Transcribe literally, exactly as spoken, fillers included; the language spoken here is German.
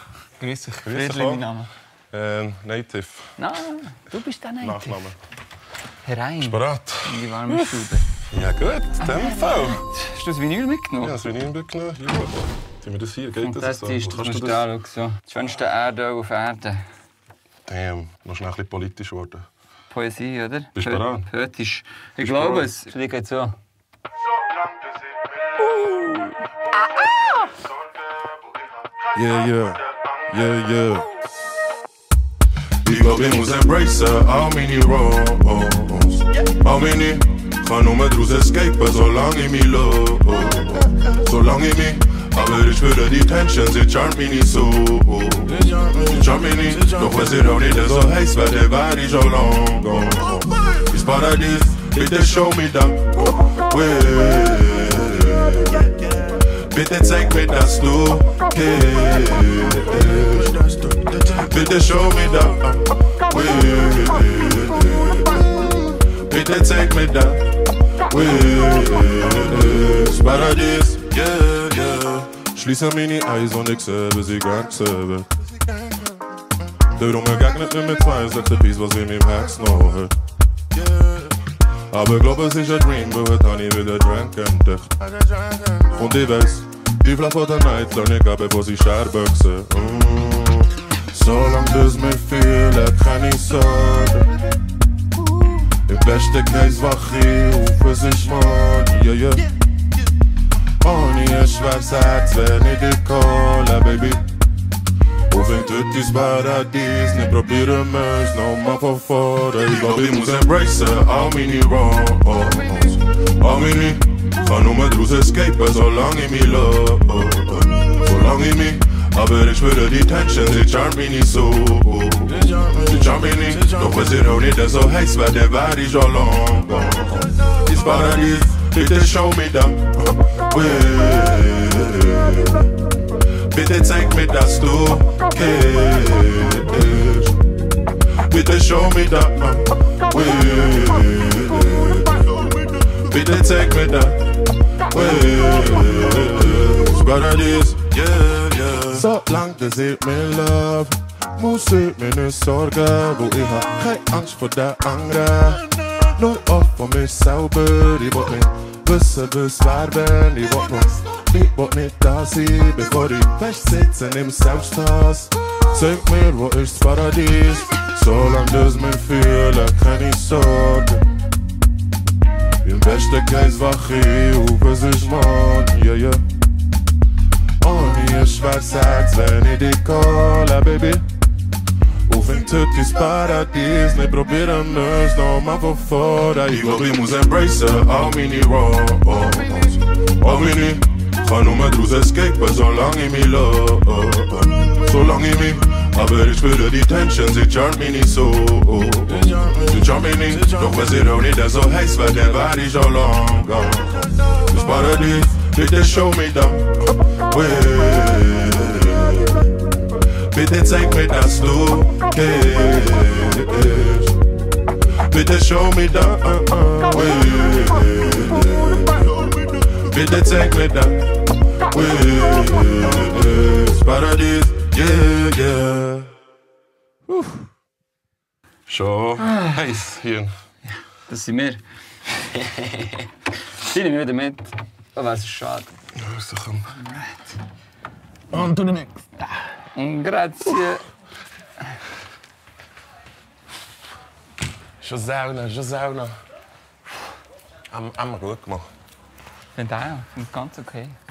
Grüß dich. Grüß dich, mein Name. Ähm, Nativ. Nein, du bist der Nativ. Nachname. Herein. Bist du bereit? In die warme Stube. Ja gut, in dem Fall. Hast du das Vinyl mitgenommen? Ja, das Vinyl mitgenommen. Hier. Tun wir das hier? Geht das so? Fantastisch, das musst du anschauen. So. Das schönste Erdöl auf Erden. Damn, noch schnell ein bisschen politisch geworden. Poesie, oder? Bist du bereit? Poetisch. Ich glaube es. Für dich geht's so. Yeah, yeah, yeah, yeah. Ich glaub, ich muss embracen all meine Roles. All meine, kann nur draus escapen, solange ich mich love. Solange ich mich, aber ich spüre die Tension, sie charmt mich nicht so. Sie charmt mich nicht, doch wenn sie auch nicht so heiß wäre, wäre ich schon lang gone. Viel Paradies, bitte show me that way. Bitte zeig mir, dass du gehst. Bitte show me that way. Bitte zeig mir that way. Paradies, yeah, yeah. Schließe meine Eyes und ich sehe, wie sie ganz wird. Darum begegnet mir mit zwei, letzte Piece, was in meinem Herz noch hört. Aber ich glaube, es ist ein Dream, wo heute habe ich wieder Drink entdeckt. Und ich weiß, die Flamme von der Night soll nicht gehen, bevor sie Scherböchse. Mm. Solange das mir fühle, kann ich sagen. Im besten Case wach ich auf, es ist morgen, yeah, yeah. Ohne ein schweres Herz, wenn ich dich calle, baby. Auf ein tödliches Paradies, nicht probieren müssen, nochmal von vorne. Ich glaub, ich muss embracen all meine Roles. All meine, kann nur draus escapen, solange ich mich love. Solange ich mich, aber ich spüre die Tension, sie charmt mich nicht so. Sie charmt mich nicht, doch wenn sie auch nicht so heiß wäre, wäre ich schon lang gone. Ins Paradies, bitte show me that way. Bitte zeig mir, dass du gehst. Bitte show me that way. Bitte zeig mir that way. Paradies, yeah, yeah. Solange das ich mir love, muss ich mir nicht sorgen, wo ich hab keine Angst vor der anderen. Nur auf von mir selber, ich will nicht wissen, was wer bin. Ich will noch, ich will nicht da sein, bevor ich festsitze im Selbsthass. Sag mir, wo ist das Paradies? Solange das mir fühle, keine Sorgen. Im besten Case wach ich auf, es ist morgen, yeah, yeah. Ohne ein schweres Herz, wenn ich dich calle, baby. Auf ein tödliches Paradies, nicht probieren müssen, nochmal von vorne. Ich glaub, ich muss embracen all meine Roles. All meine, kann nur draus escapen, solange ich mich love. Solange ich mich, aber ich spüre die Tension, sie charmt mich nicht so. Sie charmt mich nicht, doch wenn sie auch nicht so heiß wäre, dann wäre ich schon lang gone. Das Paradies, bitte show me that way. Bitte zeig mir, dass du gehst. Bitte show me that way. Bitte zeig mir that way. Paradies, yeah, yeah. Uh. Schon heiß hier. Ja, das sind wir. Die nehmen wir wieder mit. Aber es ist schade. Ja, ist doch ein... Und du nimmst. Grazie. Schon Sauna, schon Sauna. Haben wir gut gemacht. Ich finde auch, ich finde es ganz okay.